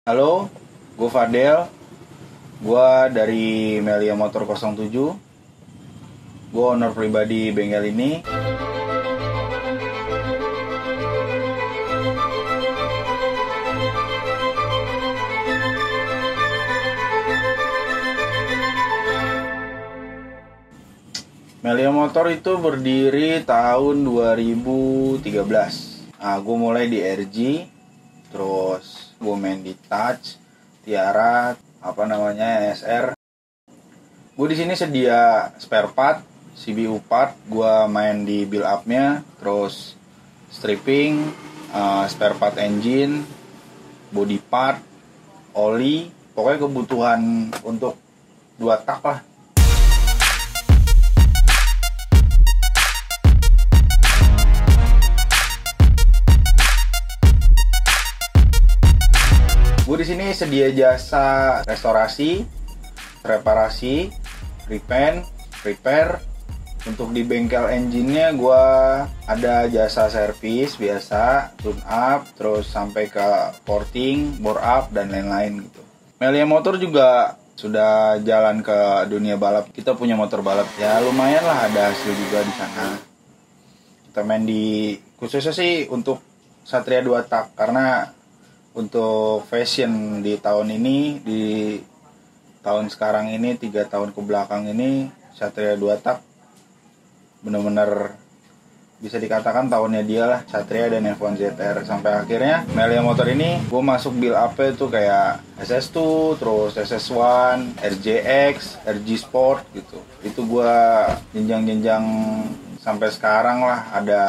Halo, gue Fadel. Gue dari Melia Motor 07. Gue owner pribadi bengkel ini. Melia Motor itu berdiri tahun 2013. Gue mulai di RG, terus gue main di Touch, Tiara, SR. Gue di sini sedia spare part, CBU part. Gue main di build up-nya, terus stripping, spare part engine, body part, oli. Pokoknya kebutuhan untuk 2 tak lah. Gue di sini sedia jasa restorasi, reparasi, repaint, repair. Untuk di bengkel engine-nya gue ada jasa servis biasa, tune up, terus sampai ke porting, bore up, dan lain-lain gitu. Melia Motor juga sudah jalan ke dunia balap. Kita punya motor balap, ya lumayan lah, ada hasil juga di sana. Kita main di, khususnya sih untuk Satria 2 tak, karena untuk fashion di tahun ini, di tahun sekarang ini, 3 tahun ke belakang ini, Satria 2 tak benar-benar bisa dikatakan tahunnya dia lah, Satria dan F1 ZR. Sampai akhirnya Melia Motor ini gue masuk build up itu kayak SS2, terus SS1, RJX, RG Sport gitu. Itu gue jenjang-jenjang sampai sekarang lah, ada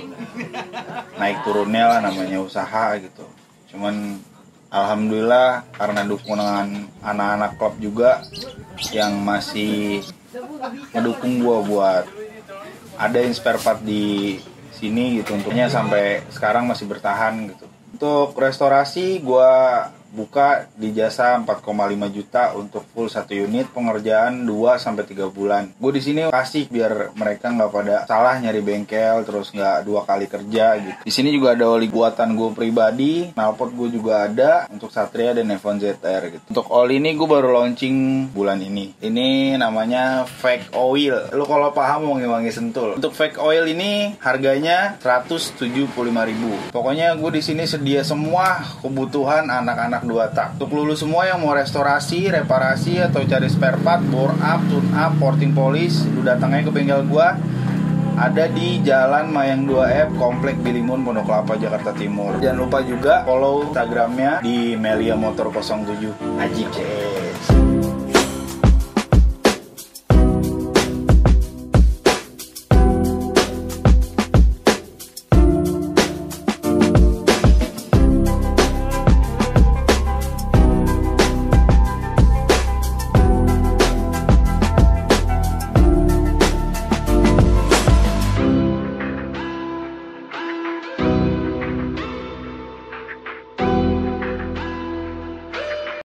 naik turunnya lah, namanya usaha gitu. Cuman alhamdulillah karena dukungan anak-anak klub juga yang masih mendukung gue buat ada spare part di sini gitu, untuknya sampai sekarang masih bertahan gitu. Untuk restorasi gue buka di jasa 4,5 juta untuk full 1 unit, pengerjaan 2-3 bulan. Gue di sini kasih biar mereka nggak pada salah nyari bengkel, terus nggak 2 kali kerja gitu. Di sini juga ada oli buatan gue pribadi, knalpot gue juga ada untuk Satria dan F1 ZR gitu. Untuk oli ini gue baru launching bulan ini. Ini namanya fake oil. Lu kalau paham wangi-wangi sentul. Untuk fake oil ini harganya 175.000. Pokoknya gue di sini sedia semua kebutuhan anak-anak 2 tak. Untuk lulus semua yang mau restorasi, reparasi, atau cari spare part, bore up, tune up, porting polish, lu datangnya ke bengkel gua. Ada di Jalan Mayang 2F, Komplek Bilimun, Pondok Kelapa, Jakarta Timur. Jangan lupa juga follow Instagramnya di Melia Motor 07. Ajik, yes.